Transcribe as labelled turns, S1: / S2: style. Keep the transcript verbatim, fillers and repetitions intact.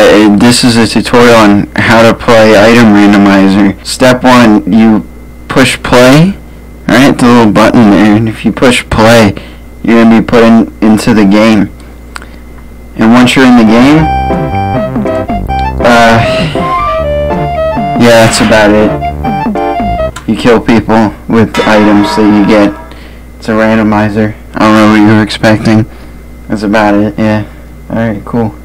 S1: uh, this is a tutorial on how to play item randomizer. Step one, you push play, right, the little button there, and if you push play, you're going to be put in, into the game. And once you're in the game, uh, yeah, that's about it. You kill people with items that you get. It's a randomizer. I don't know what you were expecting. That's about it, yeah. Alright, cool.